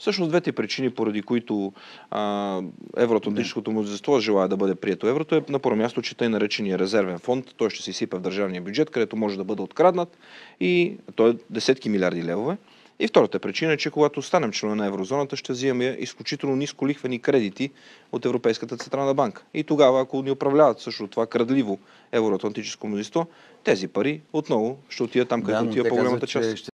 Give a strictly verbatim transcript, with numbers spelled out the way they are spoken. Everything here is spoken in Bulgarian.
Всъщност двете причини, поради които а, евроатлантическото мнозинство желая да бъде прието еврото, е на първо място, че тъй наречения резервен фонд, той ще се изсипе в държавния бюджет, където може да бъде откраднат и той е десетки милиарди левове. И втората причина е, че когато станем членове на еврозоната, ще взимаме изключително ниско лихвени кредити от Европейската централна банка. И тогава, ако ни управляват също това крадливо евроатлантическо мнозинство, тези пари отново ще отидат там, където Да, отива по-голямата част.